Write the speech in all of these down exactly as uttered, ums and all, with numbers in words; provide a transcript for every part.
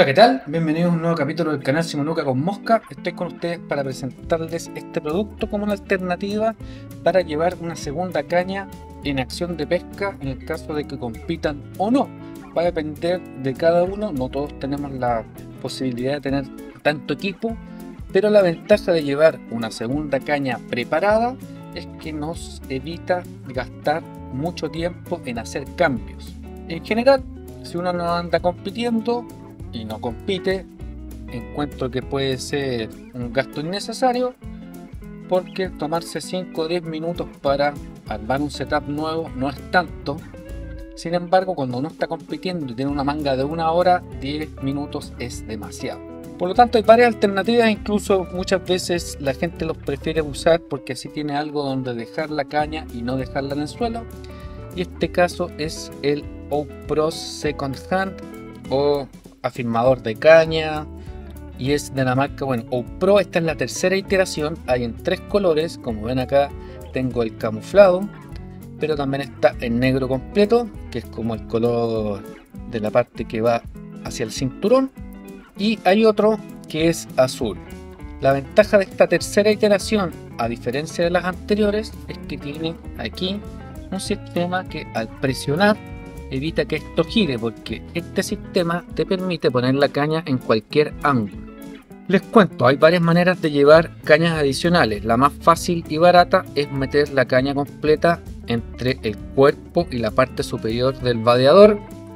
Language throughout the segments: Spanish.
Hola, ¿qué tal? Bienvenidos a un nuevo capítulo del canal Simonuca con Mosca. Estoy con ustedes para presentarles este producto como una alternativa para llevar una segunda caña en acción de pesca en el caso de que compitan o no. Va a depender de cada uno, no todos tenemos la posibilidad de tener tanto equipo, pero la ventaja de llevar una segunda caña preparada es que nos evita gastar mucho tiempo en hacer cambios. En general, si uno no anda compitiendo y no compite, encuentro que puede ser un gasto innecesario, porque tomarse cinco o diez minutos para armar un setup nuevo no es tanto. Sin embargo, cuando uno está compitiendo y tiene una manga de una hora, diez minutos es demasiado. Por lo tanto, hay varias alternativas, incluso muchas veces la gente los prefiere usar porque así tiene algo donde dejar la caña y no dejarla en el suelo. Y este caso es el OPRO Second Hand o afirmador de caña, y es de la marca, bueno, OPRO. Esta es la tercera iteración, hay en tres colores, como ven acá tengo el camuflado, pero también está en negro completo, que es como el color de la parte que va hacia el cinturón, y hay otro que es azul. La ventaja de esta tercera iteración, a diferencia de las anteriores, es que tiene aquí un sistema que al presionar evita que esto gire, porque este sistema te permite poner la caña en cualquier ángulo. Les cuento, hay varias maneras de llevar cañas adicionales. La más fácil y barata es meter la caña completa entre el cuerpo y la parte superior del vadeador.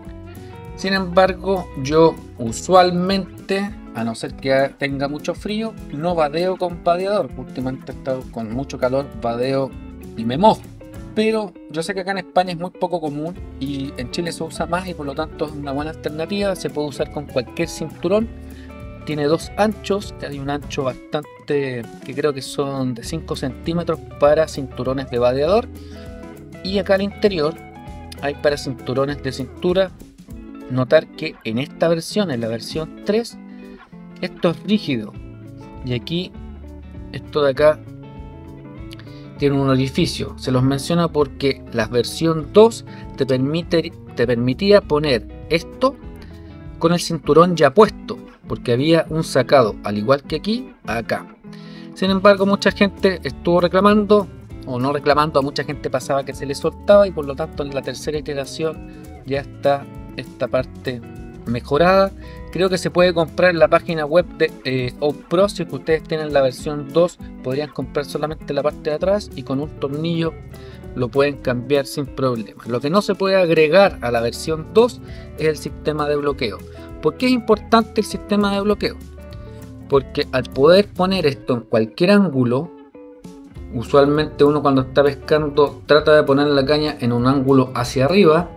Sin embargo, yo usualmente, a no ser que tenga mucho frío, no vadeo con vadeador. Últimamente he estado con mucho calor, vadeo y me mojo. Pero yo sé que acá en España es muy poco común y en Chile se usa más, y por lo tanto es una buena alternativa. Se puede usar con cualquier cinturón. Tiene dos anchos, hay un ancho bastante, que creo que son de cinco centímetros para cinturones de vadeador, y acá al interior hay para cinturones de cintura. Notar que en esta versión, en la versión tres, esto es rígido, y aquí, esto de acá, tiene un orificio. Se los menciona porque la versión dos te, permite, te permitía poner esto con el cinturón ya puesto, porque había un sacado, al igual que aquí, acá. Sin embargo, mucha gente estuvo reclamando, o no reclamando, a mucha gente pasaba que se le soltaba, y por lo tanto en la tercera iteración ya está esta parte mejorada. Creo que se puede comprar en la página web de eh, OPRO. Si ustedes tienen la versión dos, podrían comprar solamente la parte de atrás y con un tornillo lo pueden cambiar sin problema. Lo que no se puede agregar a la versión dos es el sistema de bloqueo. ¿Por qué es importante el sistema de bloqueo? Porque al poder poner esto en cualquier ángulo, usualmente uno cuando está pescando trata de poner la caña en un ángulo hacia arriba.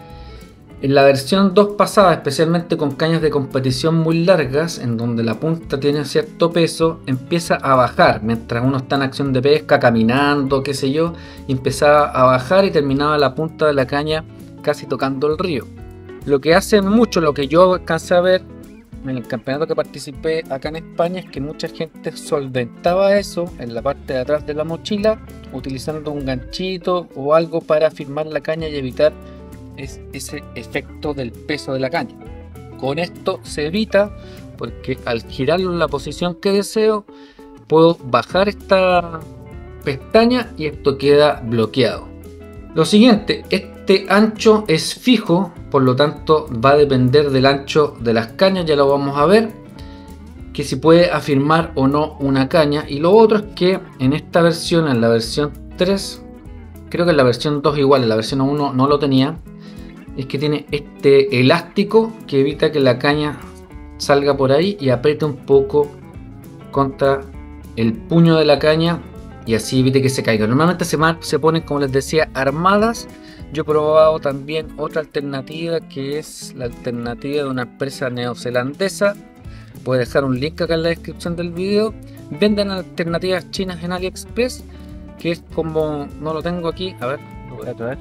En la versión dos pasada, especialmente con cañas de competición muy largas, en donde la punta tiene cierto peso, empieza a bajar mientras uno está en acción de pesca, caminando, qué sé yo, y empezaba a bajar y terminaba la punta de la caña casi tocando el río. Lo que hacen mucho, lo que yo alcancé a ver en el campeonato que participé acá en España, es que mucha gente solventaba eso en la parte de atrás de la mochila, utilizando un ganchito o algo para firmar la caña y evitar es ese efecto del peso de la caña. Con esto se evita, porque al girarlo en la posición que deseo, puedo bajar esta pestaña y esto queda bloqueado. Lo siguiente, este ancho es fijo, por lo tanto va a depender del ancho de las cañas. Ya lo vamos a ver, que si puede afirmar o no una caña. Y lo otro es que en esta versión, en la versión tres, creo que en la versión dos igual, en la versión uno no lo tenía, es que tiene este elástico que evita que la caña salga por ahí y apriete un poco contra el puño de la caña, y así evite que se caiga. Normalmente se, se ponen, como les decía, armadas. Yo he probado también otra alternativa, que es la alternativa de una empresa neozelandesa. Voy a dejar un link acá en la descripción del video. Venden alternativas chinas en AliExpress, que es como, no lo tengo aquí, a ver, lo voy a traer,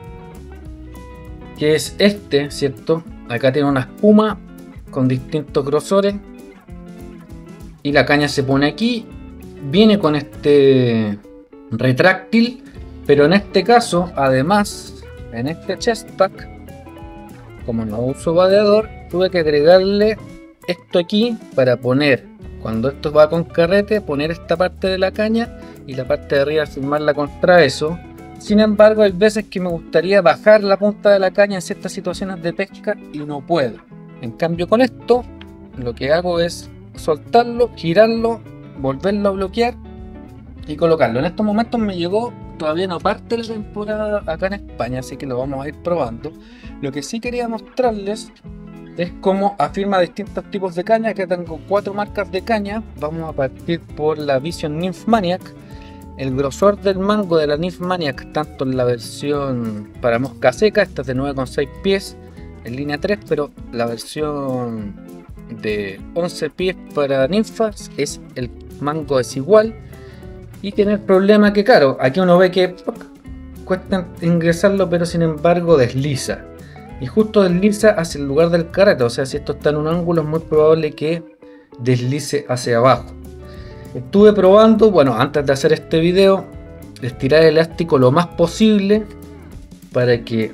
que es este, ¿cierto? Acá tiene una espuma con distintos grosores y la caña se pone aquí. Viene con este retráctil, pero en este caso, además, en este chest pack, como no uso vadeador, tuve que agregarle esto aquí para poner, cuando esto va con carrete, poner esta parte de la caña y la parte de arriba firmarla contra eso. Sin embargo, hay veces que me gustaría bajar la punta de la caña en ciertas situaciones de pesca y no puedo. En cambio, con esto lo que hago es soltarlo, girarlo, volverlo a bloquear y colocarlo. En estos momentos me llegó, todavía no parte la temporada acá en España, así que lo vamos a ir probando. Lo que sí quería mostrarles es cómo afirma distintos tipos de caña. Acá tengo cuatro marcas de caña. Vamos a partir por la Vision Nymphomaniac. El grosor del mango de la Nymphomaniac, tanto en la versión para mosca seca, esta es de nueve coma seis pies en línea tres, pero la versión de once pies para ninfas es el mango es igual. Y tiene el problema que, claro, aquí uno ve que ¡poc! Cuesta ingresarlo, pero sin embargo desliza. Y justo desliza hacia el lugar del carrete, o sea, si esto está en un ángulo es muy probable que deslice hacia abajo. Estuve probando, bueno, antes de hacer este video, estirar el elástico lo más posible para que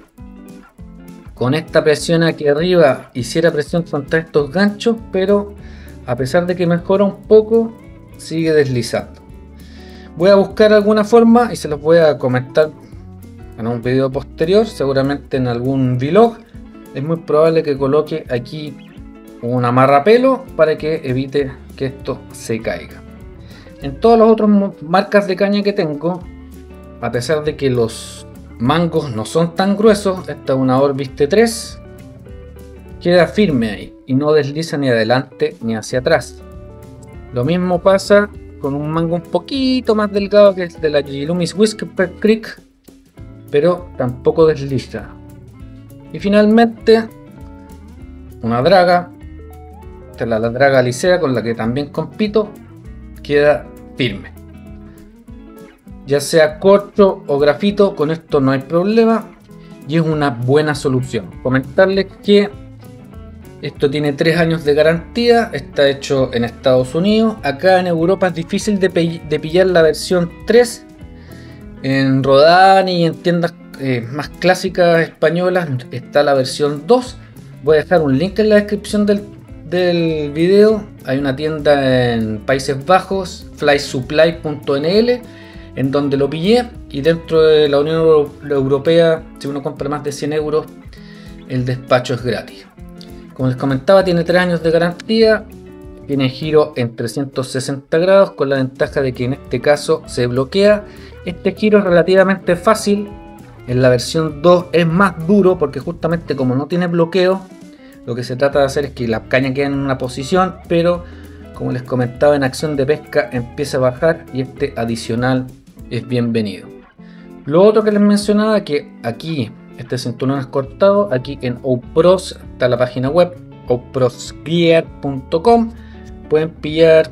con esta presión aquí arriba hiciera presión contra estos ganchos, pero a pesar de que mejora un poco, sigue deslizando. Voy a buscar alguna forma y se los voy a comentar en un video posterior, seguramente en algún vlog. Es muy probable que coloque aquí un amarrapelo para que evite que esto se caiga. En todas las otras marcas de caña que tengo, a pesar de que los mangos no son tan gruesos, esta es una Orbis T tres, queda firme ahí y no desliza ni adelante ni hacia atrás. Lo mismo pasa con un mango un poquito más delgado que es de la Gilumis Whisper Creek, pero tampoco desliza. Y finalmente una draga, esta es la, la draga Licea con la que también compito, queda firme. Ya sea corcho o grafito, con esto no hay problema y es una buena solución. Comentarles que esto tiene tres años de garantía, está hecho en Estados Unidos. Acá en Europa es difícil de, de pillar la versión tres. En Rodani y en tiendas eh, más clásicas españolas está la versión dos. Voy a dejar un link en la descripción del, del video. Hay una tienda en Países Bajos, fly supply punto n l, en donde lo pillé, y dentro de la Unión Europea, si uno compra más de cien euros, el despacho es gratis. Como les comentaba, tiene tres años de garantía, tiene giro en trescientos sesenta grados, con la ventaja de que en este caso se bloquea. Este giro es relativamente fácil, en la versión dos es más duro porque justamente como no tiene bloqueo, lo que se trata de hacer es que la caña quede en una posición, pero como les comentaba, en acción de pesca empieza a bajar y este adicional es bienvenido. Lo otro que les mencionaba, que aquí este cinturón es cortado, aquí en Opros está la página web oprosgear punto com, pueden pillar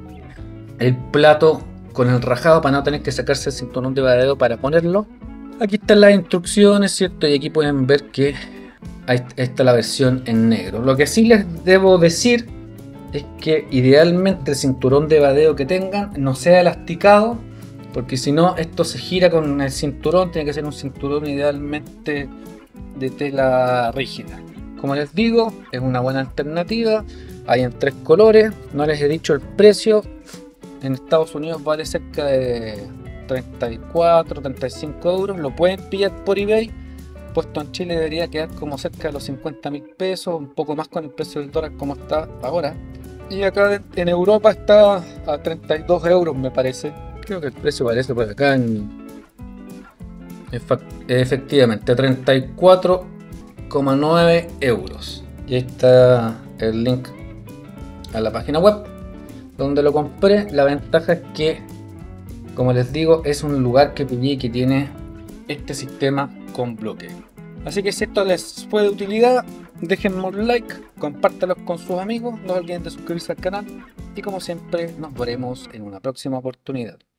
el plato con el rajado para no tener que sacarse el cinturón de vadeo para ponerlo. Aquí están las instrucciones, ¿cierto? Y aquí pueden ver que ahí está la versión en negro. Lo que sí les debo decir es que idealmente el cinturón de vadeo que tengan no sea elasticado, porque si no esto se gira con el cinturón. Tiene que ser un cinturón idealmente de tela rígida. Como les digo, es una buena alternativa. Hay en tres colores. No les he dicho el precio. En Estados Unidos vale cerca de treinta y cuatro, treinta y cinco euros. Lo pueden pillar por eBay. Puesto en Chile debería quedar como cerca de los cincuenta mil pesos, un poco más con el precio del dólar como está ahora. Y acá en Europa está a treinta y dos euros, me parece. Creo que el precio parece por acá en... efectivamente, treinta y cuatro coma nueve euros. Y ahí está el link a la página web donde lo compré. La ventaja es que, como les digo, es un lugar que pillé que tiene este sistema con bloqueo. Así que si esto les fue de utilidad, déjenme un like, compártanlo con sus amigos, no olviden de suscribirse al canal y como siempre nos veremos en una próxima oportunidad.